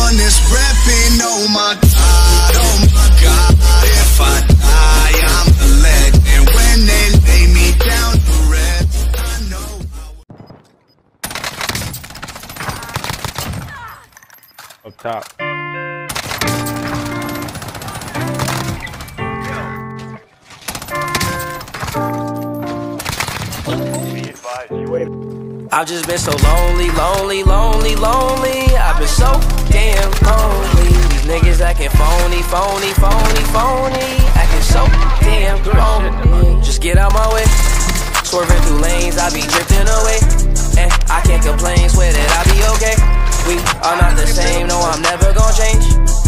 one that's reppin', oh my God, if I die, I'm a legend. When they lay me down to rest, I know Up top. I've just been so lonely, lonely, lonely, lonely. I've been so damn lonely. These niggas acting phony, phony, phony, phony. Acting so damn lonely. Just get out my way. Swerving through lanes, I be drifting away. And I can't complain, swear that I be okay. We are not the same, no, I'm never gonna change.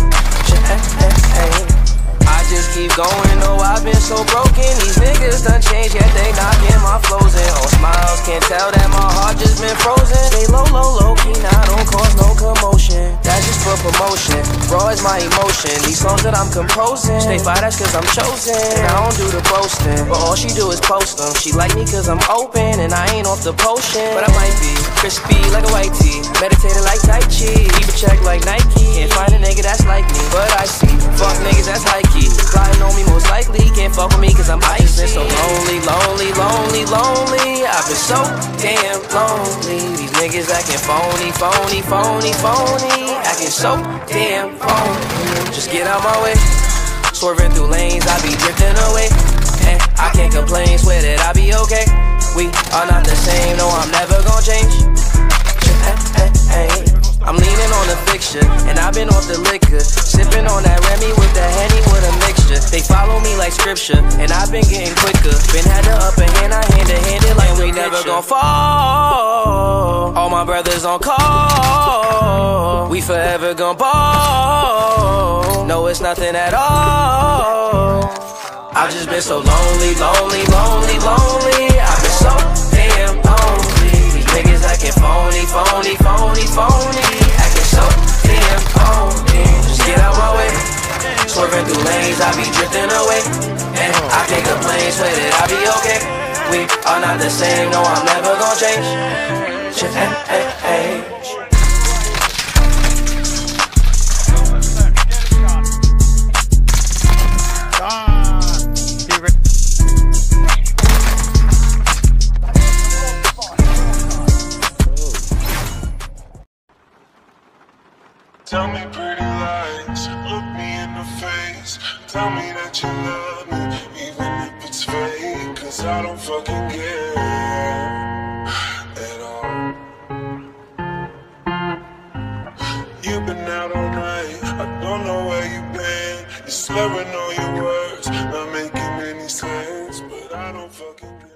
I just keep going, no, I've been so broken. These niggas done changed, yet they knocking my flows in. On smiles, can't tell that my heart just been frozen. Stay low, low, low key, now don't cause no commotion. That's just for promotion, raw is my emotion. These songs that I'm composing, stay fly, that's cause I'm chosen. And I don't do the boasting, but all she do is post them. She like me cause I'm open, and I ain't off the potion. But I might be crispy like a white tee, meditated like Tai Chi, keep a check like Nike. Can't find a nigga that's like me, but I see fuck niggas that's high key. Plotting on me most likely, can't fuck with me cause I'm icy. So lonely, lonely, lonely, lonely. I've been so damn lonely. These niggas acting phony, phony, phony, phony. Acting so damn phony. Just get out my way. Swerving through lanes, I be drifting away. And I can't complain, swear that I be okay. We are not the same, no, I'm never gonna change. I'm leaning on the fixture, and I've been off the liquor. Sipping on that Remy with the Henny with a mixture. They follow me like scripture, and I've been getting quicker. Been had the upper hand, I hand to hand it like we never gon' fall. All my brothers on call, we forever gon' ball. No, it's nothing at all. I've just been so lonely, lonely, lonely, lonely. I've been so damn lonely. These niggas acting phony, phony, phony, phony. Acting so damn phony. Just get out my way. Swerving through lanes, I be drifting away. And I can't complain, swear that I be okay. We are not the same, no, I'm never gonna change. Tell me pretty lies, look me in the face. Tell me that you love me, even if it's fake. Cause I don't fucking care at all. You've been out all night, I don't know where you've been. You're slurring all your words, not making any sense. But I don't fucking care.